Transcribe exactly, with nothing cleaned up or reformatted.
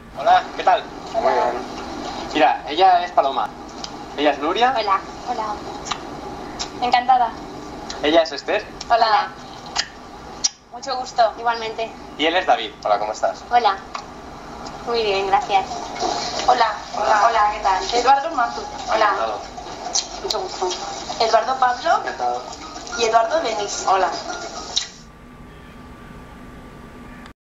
Hola, ¿qué tal? Hola. Muy bien. Mira, ella es Paloma. Ella es Nuria. Hola. Hola. Encantada. Ella es Esther. Hola. Mucho gusto. Igualmente. Y él es David. Hola, ¿cómo estás? Hola. Muy bien, gracias. Hola. Hola. Hola, ¿qué tal? Eduardo Mazu. Hola. Encantado. Mucho gusto. Eduardo Pablo Encantado. y Eduardo Denis. Hola.